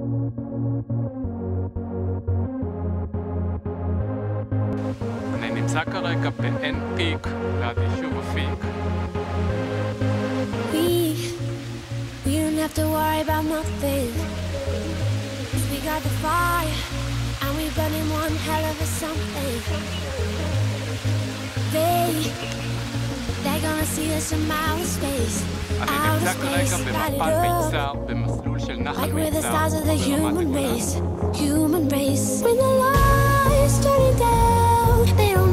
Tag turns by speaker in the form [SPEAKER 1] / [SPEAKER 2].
[SPEAKER 1] אני נמצא כרגע בעין פיק, ליד יישוב אפיק.
[SPEAKER 2] We don't have to worry about nothing. 'Cause we got the fire, and we burning one hell of a something. They're gonna see us from outer space.
[SPEAKER 1] אני נמצא כרגע במפל מיצר, במסלול של נחל
[SPEAKER 2] Like we're the
[SPEAKER 1] מיצר,
[SPEAKER 2] stars of the
[SPEAKER 1] ברמת
[SPEAKER 2] human
[SPEAKER 1] הגולן.
[SPEAKER 2] race. Human race. When the lights turning down, they don't